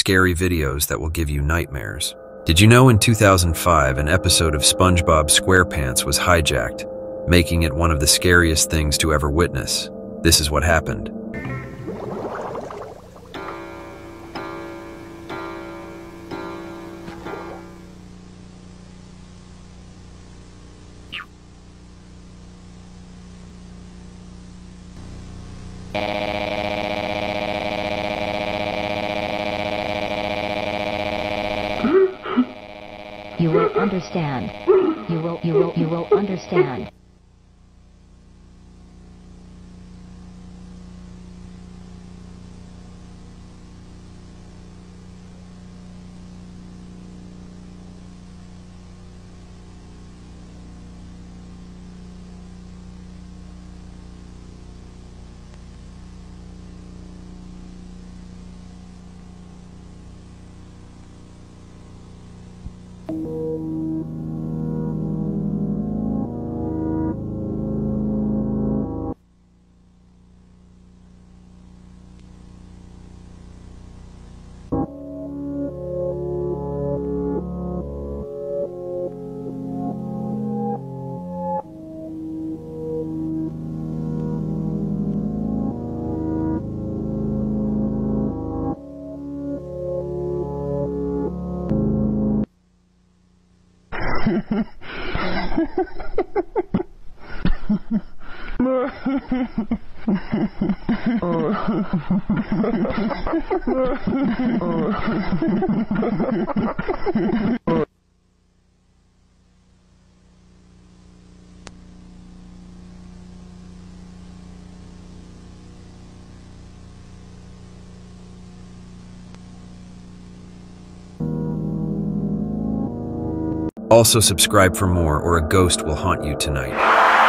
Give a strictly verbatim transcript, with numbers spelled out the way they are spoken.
scary videos that will give you nightmares. Did you know in two thousand five an episode of SpongeBob SquarePants was hijacked, making it one of the scariest things to ever witness? This is what happened. You will understand. You will, you will, you will understand. Also subscribe for more, or a ghost will haunt you tonight.